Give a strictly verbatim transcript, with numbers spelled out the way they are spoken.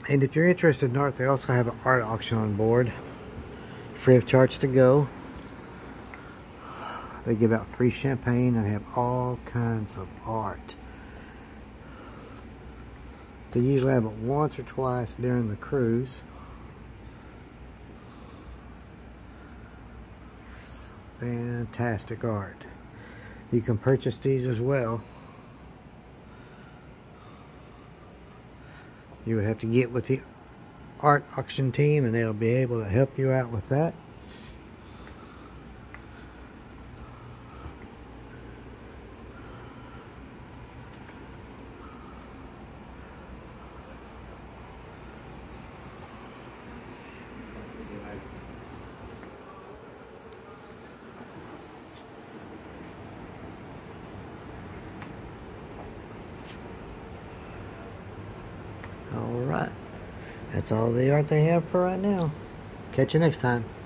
And if you're interested in art, they also have an art auction on board, free of charge to go. They give out free champagne and have all kinds of art. They usually have it once or twice during the cruise. Fantastic art. You can purchase these as well. You would have to get with the art auction team and they'll be able to help you out with that. Alright, that's all the art they have for right now. Catch you next time.